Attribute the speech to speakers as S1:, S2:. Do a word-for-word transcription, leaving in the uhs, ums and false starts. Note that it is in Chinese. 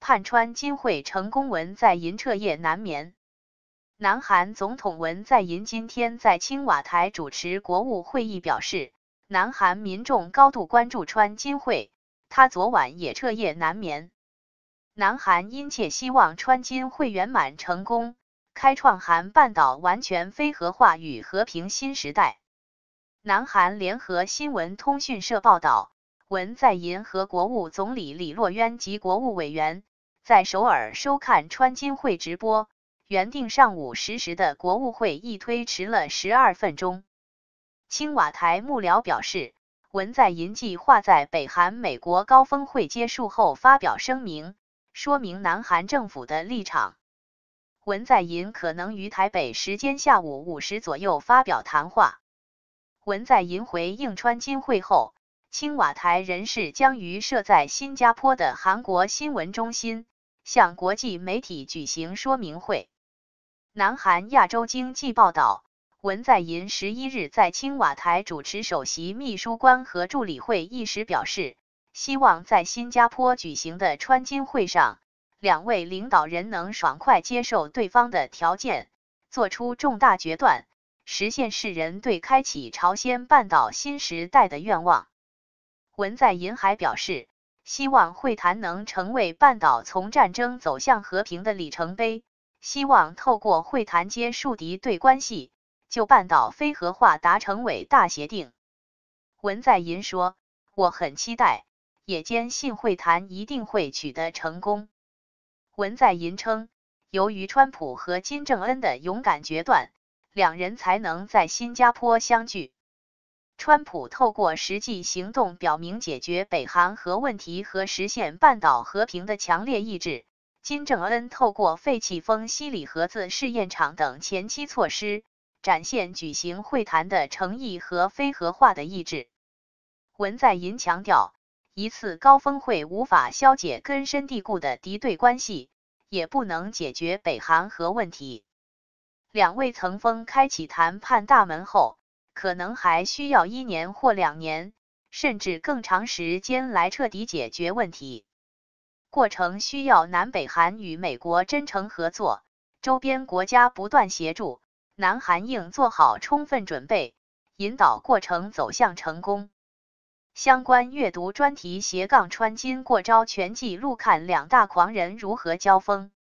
S1: 盼川金会成功，文在寅彻夜难眠。南韩总统文在寅今天在青瓦台主持国务会议，表示，南韩民众高度关注川金会，他昨晚也彻夜难眠。南韩殷切希望川金会圆满成功，开创韩半岛完全非核化与和平新时代。南韩联合新闻通讯社报道，文在寅和国务总理李洛渊及国务委员在首尔收看川金会直播，原定上午十时的国务会议推迟了十二分钟。青瓦台幕僚表示，文在寅计划在北韩美国高峰会结束后发表声明，说明南韩政府的立场。文在寅可能于台北时间下午五时左右发表谈话。文在寅回应川金会后，青瓦台人士将于设在新加坡的韩国新闻中心向国际媒体举行说明会。南韩亚洲经济报道，文在寅十一日在青瓦台主持首席秘书官和助理会议时表示，希望在新加坡举行的川金会上，两位领导人能爽快接受对方的条件，做出重大决断，实现世人对开启朝鲜半岛新时代的愿望。文在寅还表示，希望会谈能成为半岛从战争走向和平的里程碑，希望透过会谈结束敌对关系，就半岛非核化达成伟大协定。文在寅说，我很期待，也坚信会谈一定会取得成功。文在寅称，由于川普和金正恩的勇敢决断，两人才能在新加坡相聚。川普透过实际行动表明解决北韩核问题和实现半岛和平的强烈意志，金正恩透过废弃丰西里核子试验场等前期措施，展现举行会谈的诚意和非核化的意志。文在寅强调，一次高峰会无法消解根深蒂固的敌对关系，也不能解决北韩核问题。两位层峰开启谈判大门后，可能还需要一年或两年，甚至更长时间来彻底解决问题。过程需要南北韩与美国真诚合作，周边国家不断协助，南韩应做好充分准备，引导过程走向成功。相关阅读专题斜杠川金过招全记录，看两大狂人如何交锋。